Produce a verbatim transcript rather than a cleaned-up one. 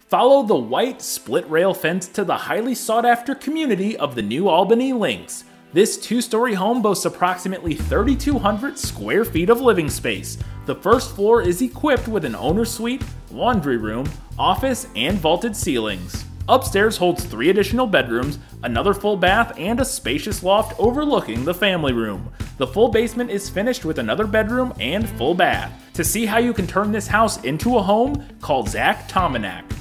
Follow the white split rail fence to the highly sought after community of the New Albany Links. This two-story home boasts approximately thirty-two hundred square feet of living space. The first floor is equipped with an owner suite, laundry room, office, and vaulted ceilings. Upstairs holds three additional bedrooms, another full bath, and a spacious loft overlooking the family room. The full basement is finished with another bedroom and full bath. To see how you can turn this house into a home, call Zack Tominack.